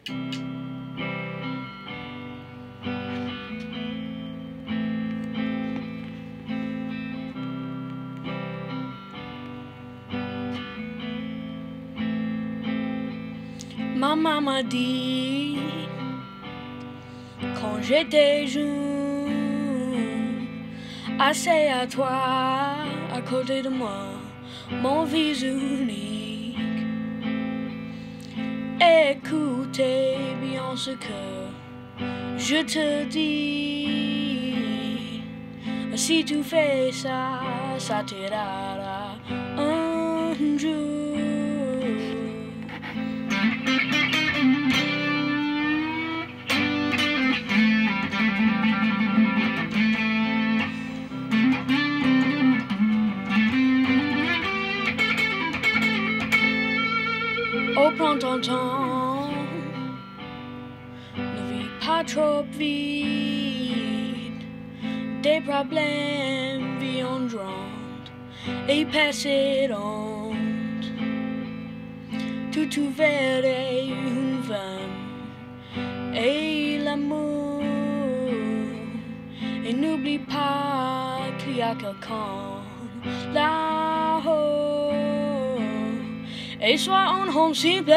Ma maman dit, quand j'étais jeune, assez à toi, à côté de moi, mon fils unique. Écoutez bien ce que je te dis. Si tu fais ça, ça t'aidera un jour. Oh, prends ton temps, ne vis pas trop vite. Des problèmes viendront et passeront. Tu verrais une femme et l'amour. Et n'oublie pas qu'il y a quelqu'un là-haut. Et sois un homme simple.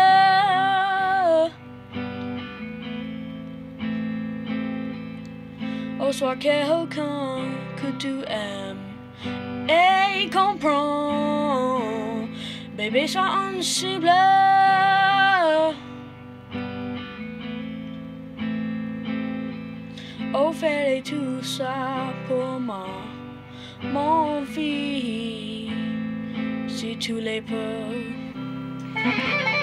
Oh, sois quelqu'un que tu aimes et comprends. Bébé, sois un simple. Oh, fais tout ça pour moi, mon fils, si tu les peux.